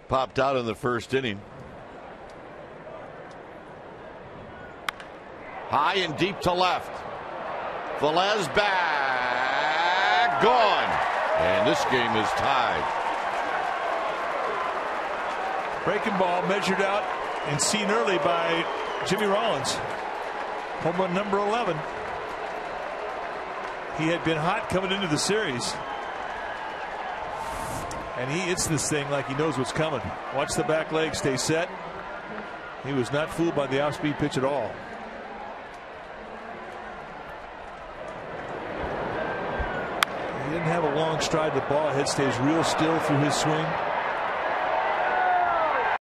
popped out in the first inning. High and deep to left. Velez back, gone. And this game is tied. Breaking ball measured out and seen early by Jimmy Rollins. Home run number 11. He had been hot coming into the series. And he hits this thing like he knows what's coming. Watch the back leg stay set. He was not fooled by the off-speed pitch at all. He didn't have a long stride. The ball head stays real still through his swing.